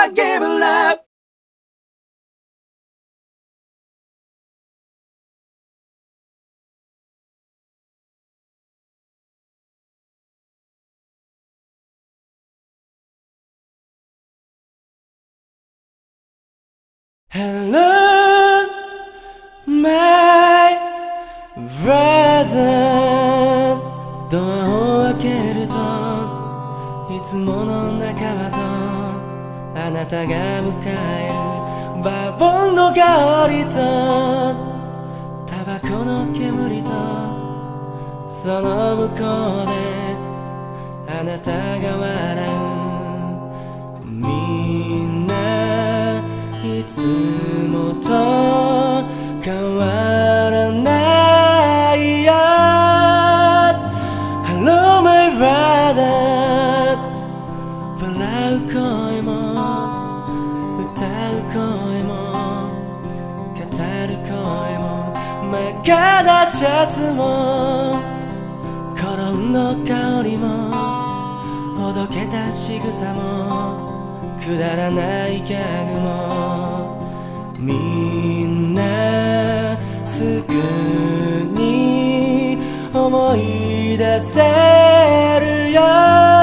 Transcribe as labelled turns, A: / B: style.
A: I give it up Hello, my brother ドアを開けるといつもの仲間とあなたが迎えるバーボンの香りとタバコの煙とその向こうであなたが笑うみんないつもと変わらないよ Hello my brother 笑う声も歌う声も語る声も真っ赤なシャツもコロンの香りもほどけた仕草もくだらないギャグもみんなすぐに思い出せるよ